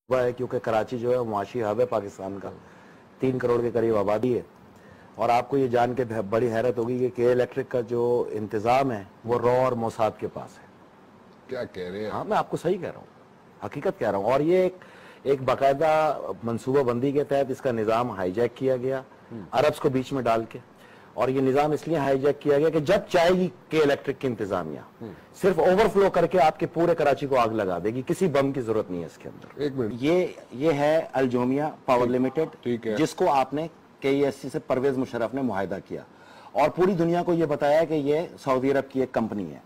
है क्योंकि कराची जो है मुआशी हब है पाकिस्तान का, 3 करोड़ के करीब आबादी है। और आपको ये जान के बड़ी हैरत होगी कि के इलेक्ट्रिक का जो इंतजाम है वो रॉ और मोसाद के पास है। क्या कह रहे हैं? हाँ, मैं आपको सही कह रहा हूँ, हकीकत कह रहा हूँ। और ये एक बाकायदा मनसूबा बंदी के तहत इसका निज़ाम हाईजैक किया गया अरब्स को बीच में डाल के। और ये निज़ाम इसलिए हाईजैक किया गया कि जब चाहेगी के इलेक्ट्रिक की इंतजामिया सिर्फ ओवरफ्लो करके आपके पूरे कराची को आग लगा देगी, किसी बम की जरूरत नहीं है इसके अंदर। एक मिनट, ये है अल्जोमिया पावर लिमिटेड, ठीक है, जिसको आपने KESC से परवेज मुशर्रफ ने मुआहिदा किया और पूरी दुनिया को ये बताया कि ये सऊदी अरब की एक कंपनी है।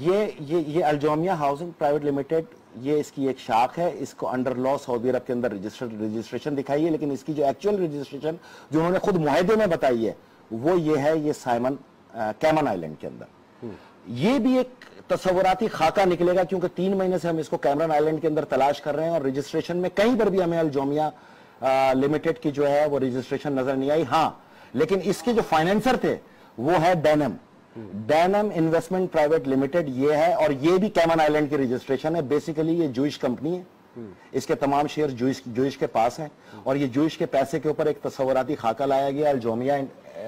ये अल्जोमिया हाउसिंग प्राइवेट लिमिटेड, ये इसकी एक शाख है। इसको अंडर लॉ सऊदी अरब के अंदर रजिस्ट्रेशन दिखाई है, लेकिन इसकी जो एक्चुअल रजिस्ट्रेशन जो उन्होंने खुद मुआहिदे में बताई है वो ये है, ये कैमन आइलैंड के अंदर। ये भी एक तस्वुराती खाका निकलेगा क्योंकि 3 महीने से हम इसको कैमन आइलैंड के अंदर तलाश कर रहे हैं और रजिस्ट्रेशन में कहीं पर भी हमें अल्जोमिया लिमिटेड की जो है वो रजिस्ट्रेशन नजर नहीं आई। हाँ, लेकिन इसके जो फाइनेंसर थे वो है डैनम इन्वेस्टमेंट प्राइवेट लिमिटेड, ये है। और ये भी कैमन आइलैंड की रजिस्ट्रेशन है। बेसिकली ये जूइश कंपनी है, इसके तमाम शेयर जूइश के पास हैं और ये जूइश के पैसे के ऊपर एक तस्वुराती खाका लाया गया अल्जोमिया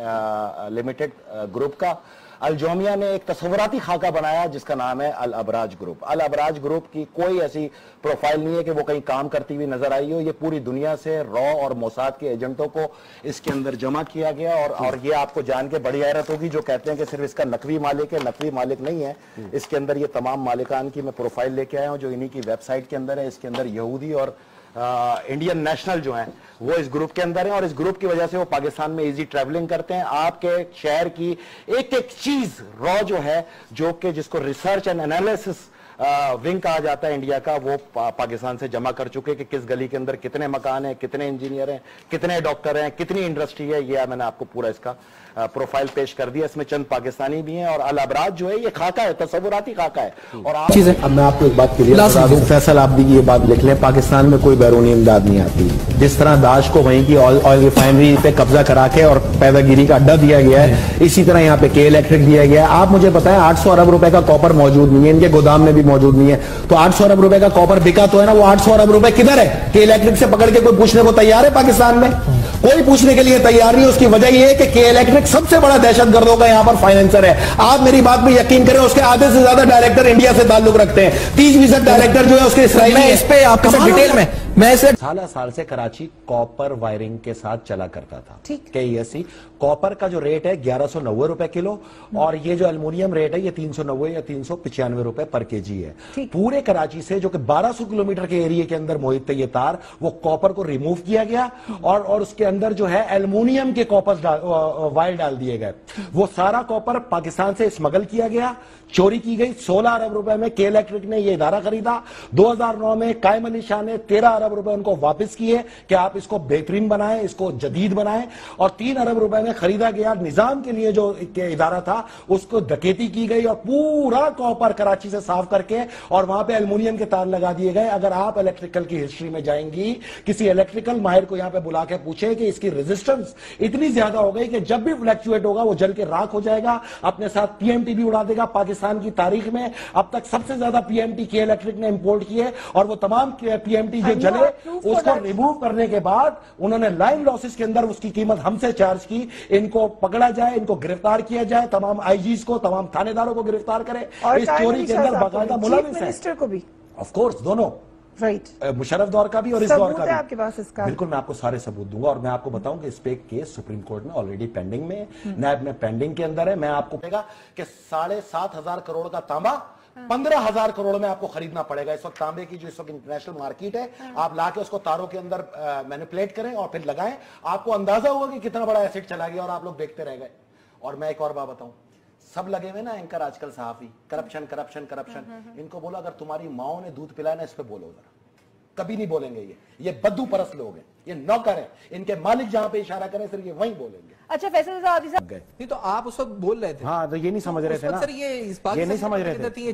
लिमिटेड ग्रुप का। अल्जोमिया ने एक तस्वुराती खाका बनाया जिसका नाम है अल अबराज ग्रुप। अल अबराज ग्रुप की कोई ऐसी प्रोफाइल नहीं है कि वो कहीं काम करती हुई नजर आई हो। ये पूरी दुनिया से रॉ और मोसाद के एजेंटों को इसके अंदर जमा किया गया। और ये आपको जान के बड़ी हैरत होगी जो कहते हैं कि सिर्फ इसका नकवी मालिक है, नकवी मालिक नहीं है। इसके अंदर ये तमाम मालिकान की मैं प्रोफाइल लेके आया हूं जो इन्हीं की वेबसाइट के अंदर है। इसके अंदर यहूदी और इंडियन नेशनल जो हैं वो इस ग्रुप के अंदर हैं और इस ग्रुप की वजह से वो पाकिस्तान में इजी ट्रैवलिंग करते हैं। आपके शहर की एक एक चीज रॉ जो है, जो कि जिसको रिसर्च एंड एनालिसिस विंग कहा जाता है इंडिया का, वो पाकिस्तान से जमा कर चुके कि किस गली के अंदर कितने मकान हैं, कितने इंजीनियर हैं, कितने डॉक्टर हैं, कितनी इंडस्ट्री है। ये मैंने आपको पूरा इसका प्रोफाइल पेश कर दिया। इसमें चंद पाकिस्तानी भी हैं और अल अबराज जो है ये खाका है, तस्वुराती खाका है। और आप चीजें, अब मैं आपको एक बात क्लियर बता दूं, फैसल आप भी ये बात लिख लें, पाकिस्तान में कोई बैरूनी इमदाद नहीं आती। जिस तरह दाश को वहीं की ऑयल रिफाइनरी पे कब्जा करा के और पैदागिरी का अड्डा दिया गया है, इसी तरह यहाँ पे के इलेक्ट्रिक दिया गया है। आप मुझे बताएं, 800 अरब रुपए का कॉपर मौजूद नहीं है, इनके गोदाम में भी मौजूद नहीं है, तो 800 अरब रुपए का कॉपर बिका तो है ना, वो 800 अरब रुपए किधर है? के इलेक्ट्रिक से पकड़ के कोई पूछने को तैयार है? पाकिस्तान में कोई पूछने के लिए तैयार नहीं। उसकी वजह यह है कि के इलेक्ट्रिक सबसे बड़ा दहशतगर्दों का यहां पर फाइनेंसर है। आप मेरी बात पे यकीन करें, उसके आधे से ज्यादा डायरेक्टर इंडिया से ताल्लुक रखते हैं। 30% डायरेक्टर जो है उसके इसराइली है। इस पे आपके साथ डिटेल में मैं इसे साल से कराची कॉपर वायरिंग के साथ चला करता था। KESC कॉपर का जो रेट है 1190 रुपए किलो और ये जो एल्युमिनियम रेट है ये 390 या 395 रुपए पर केजी है। पूरे कराची से जो कि 1200 किलोमीटर के एरिया के अंदर मोहित है ये तार, वो कॉपर को रिमूव किया गया और उसके अंदर जो है एल्युमिनियम के कॉपर वायर डाल दिए गए। वो सारा कॉपर पाकिस्तान से स्मगल किया गया, चोरी की गई। 16 अरब रुपए में के इलेक्ट्रिक ने ये इदारा खरीदा। 2009 में कायम अली शाह ने 13 अरब रुपए उनको वापस किए कि आप इसको बेहतरीन बनाएं, इसको जदीद बनाएं। और 3 अरब रुपए में खरीदा गया निजाम के लिए जो इदारा था, उसको डकैती की गई और पूरा कॉपर कराची से साफ करके और वहां पे एल्युमिनियम के तार लगा दिए गए। अगर आप इलेक्ट्रिकल की हिस्ट्री में जाएंगी, किसी इलेक्ट्रिकल माहिर को यहां पे बुला के पूछे कि इसकी रेजिस्टेंस इतनी ज्यादा हो गई कि जब भी फ्लैक्चुएट होगा वो जल के राख हो जाएगा, अपने साथ PMT भी उड़ा देगा। पाकिस्तान की तारीख में अब तक सबसे ज्यादा PMT के इलेक्ट्रिक ने इंपोर्ट किए और वो तमाम PMT जो जले उसको रिमूव करने के बाद उन्होंने लाइन लॉसेस के अंदर उसकी कीमत हमसे चार्ज की। इनको पकड़ा जाए, इनको गिरफ्तार किया जाए, तमाम IGs को, तमाम थानेदारों को गिरफ्तार करे। इस चोरी के अंदर बाकायदा मुलविस है, मिनिस्टर को भी, ऑफ कोर्स दोनों, राइट, मुशर्रफ दौर का भी और इस दौर का भी। आपके पास इसका बिल्कुल, मैं आपको सारे सबूत दूंगा और मैं आपको बताऊं कि इस पे केस सुप्रीम कोर्ट में ऑलरेडी पेंडिंग में, नैब में पेंडिंग के अंदर है। मैं आपको कहेगा कि 7,500 करोड़ का तांबा 15,000 करोड़ में आपको खरीदना पड़ेगा। इस वक्त तांबे की जो इस वक्त इंटरनेशनल मार्केट है, आप लाके उसको तारों के अंदर मैनिपुलेट करें और फिर लगाएं, आपको अंदाजा होगा कि कितना बड़ा एसेट चला गया और आप लोग देखते रह गए। और मैं एक और बात बताऊं, सब लगे हुए ना एंकर आजकल सहाफी, करप्शन करप्शन करप्शन। इनको बोलो अगर तुम्हारी माओ ने दूध पिलाया ना, इस पे बोलो जरा, कभी नहीं बोलेंगे। ये बद्दू परस्त लोग हैं, ये नौकर हैं, इनके मालिक जहां पे इशारा करें सिर्फ ये वहीं बोलेंगे। अच्छा फैसल साहब नहीं तो आप उस वक्त बोल रहे थे। हाँ, तो ये नहीं समझ रहे थे ना, ये नहीं समझ रहे थे।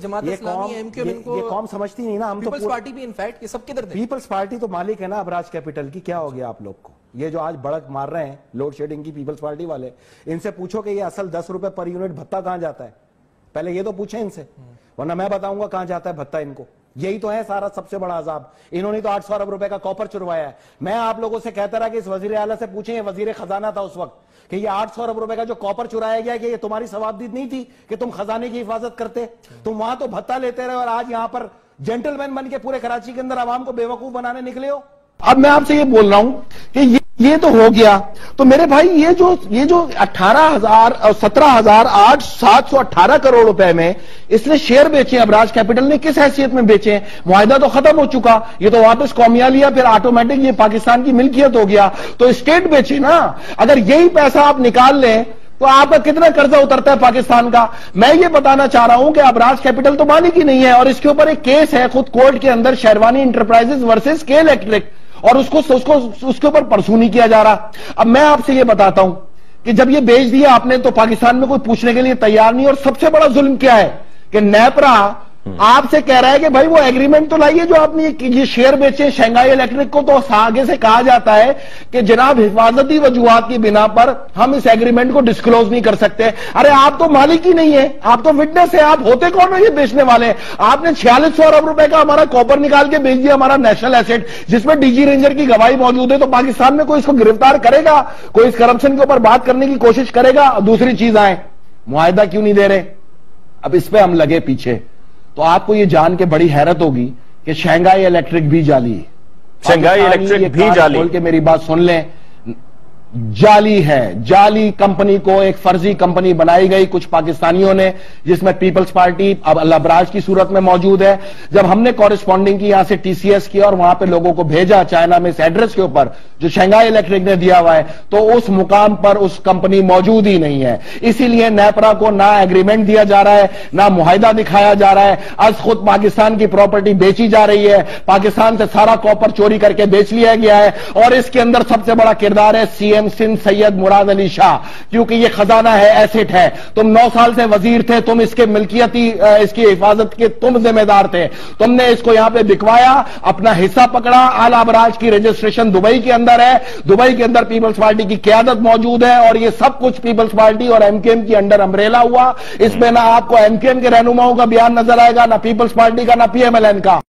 ये कौम समझती नहीं ना। हम तो पीपल्स पार्टी भी इनफैक्ट ये सब किधर थे? पीपल्स पार्टी तो मालिक है ना अबराज कैपिटल की। क्या हो गया आप लोग को? ये जो आज बड़क मार रहे हैं लोड शेडिंग की पीपल्स पार्टी वाले, इनसे पूछो कि ये असल 10 रुपए पर यूनिट भत्ता कहां जाता है, पहले ये तो पूछे इनसे, वरना मैं बताऊंगा कहां जाता है भत्ता इनको। یہی تو ہے سارا سب سے بڑا عذاب. انہوں نے تو 800 ارب روپے کا کاپر چروایا ہے. میں آپ لوگوں سے کہتا رہا کہ اس وزیر اعلیٰ سے پوچھیں, یہ وزیر خزانہ تھا اس وقت, کہ یہ 800 ارب روپے کا جو کاپر چرایا گیا کہ یہ تمہاری ثوابدید نہیں تھی کہ تم خزانے کی حفاظت کرتے؟ تم وہاں تو بھتہ لیتے رہے اور آج یہاں پر جینٹل مین بن کے پورے کراچی کے اندر عوام کو بے وقوف بنانے نکلے ہو. اب میں آپ سے یہ بول رہا ہوں کہ یہ تو ہو گیا, تو میرے بھائی یہ جو 17,818 کروڑ روپے میں اس نے شیئر بیچے, ابراج کیپٹل نے کس حیثیت میں بیچے؟ معاہدہ تو ختم ہو چکا, یہ تو واپس قومیہ لیا, پھر آٹومیٹک یہ پاکستان کی ملکیت ہو گیا, تو اسٹیٹ بیچے نا. اگر یہی پیسہ آپ نکال لیں تو آپ کا کتنا قرضہ اترتا ہے پاکستان کا؟ میں یہ بتانا چاہ رہا ہوں کہ ابراج کیپٹل تو مالک ہی نہیں ہے, اور اس کے اوپر ایک کیس ہے خود کورٹ کے اندر, شیروانی انٹرپرائزز ورسز کے الیکٹرک, اور اس کے اوپر پرسو نہیں کیا جا رہا. اب میں آپ سے یہ بتاتا ہوں کہ جب یہ بیچ دیا آپ نے تو پاکستان میں کوئی پوچھنے کے لیے تیار نہیں, اور سب سے بڑا ظلم کیا ہے کہ نیپرا آپ سے کہہ رہا ہے کہ بھائی وہ ایگریمنٹ تو لائیے جو آپ نے یہ شیئر بیچے شنگھائی الیکٹرک کو, تو آگے سے کہا جاتا ہے کہ جناب حفاظتی وجوہات کی بنا پر ہم اس ایگریمنٹ کو ڈسکلوز نہیں کر سکتے. ارے آپ تو مالک ہی نہیں ہے, آپ تو وٹنس ہے, آپ ہوتے کون ہو یہ بیچنے والے؟ آپ نے 4600 ارب روپے کا ہمارا کاپر نکال کے بیچ دیا, ہمارا نیشنل ایسٹ, جس میں ڈی جی رینجر کی گواہی موجود ہے. تو پاکستان میں کوئی اس کو گرفتار کرے گا؟ کوئی اس کرپشن کے اوپر بات کرنے کی کوشش کرے گا؟ دوسری چیز آئے, معاہدہ کیوں نہیں دے رہے؟ اب اس پہ ہم لگے پیچھے. تو آپ کو یہ جان کے بڑی حیرت ہوگی کہ شنگھائی الیکٹرک بھی جعلی, شنگھائی الیکٹرک بھی جعلی. بول کے میری بات سن لیں, جعلی ہے. جعلی کمپنی کو ایک فرضی کمپنی بنائی گئی کچھ پاکستانیوں نے, جس میں پیپلز پارٹی اب الابراج کی صورت میں موجود ہے. جب ہم نے کورسپونڈنگ کی یہاں سے ٹی سی ایس کیا اور وہاں پہ لوگوں کو بھیجا چائنا میں اس ایڈریس کے اوپر جو شنگھائی الیکٹرک نے دیا ہوا ہے, تو اس مقام پر اس کمپنی موجود ہی نہیں ہے. اسی لیے نیپرا کو نہ ایگریمنٹ دیا جا رہا ہے, نہ معاہدہ دکھایا جا رہا ہے, از خود پاکستان کی پراپرٹی بیچی جا رہی ہے. پاکستان سے سارا کاپر چوری کر کے بیچ لیا گیا ہے, اور اس کے اندر سب سے بڑا کردار ہے سی ایم سندھ سید مراد علی شاہ, کیونکہ یہ خزانہ ہے, ایسٹ ہے. تم 9 سال سے وزیر تھے, تم اس کے ملکیتی اس کی حفاظت کے تم ذمہ دار تھے. تم نے اس کو یہاں پہ بکوایا, اپنا حصہ پکڑا. آل ابراج کی رجسٹریشن دبئی کے اندر ہے, دبئی کے اندر پیپلز پارٹی کی قیادت موجود ہے, اور یہ سب کچھ پیپلز پارٹی اور ایم کیو ایم کی انڈر امبریلا ہوا. اس میں نہ آپ کو ایم کیو ایم کے رہنماؤں کا بیان نظر آئے گا, نہ پیپلز پارٹی کا, نہ پی ایم ایل این کا.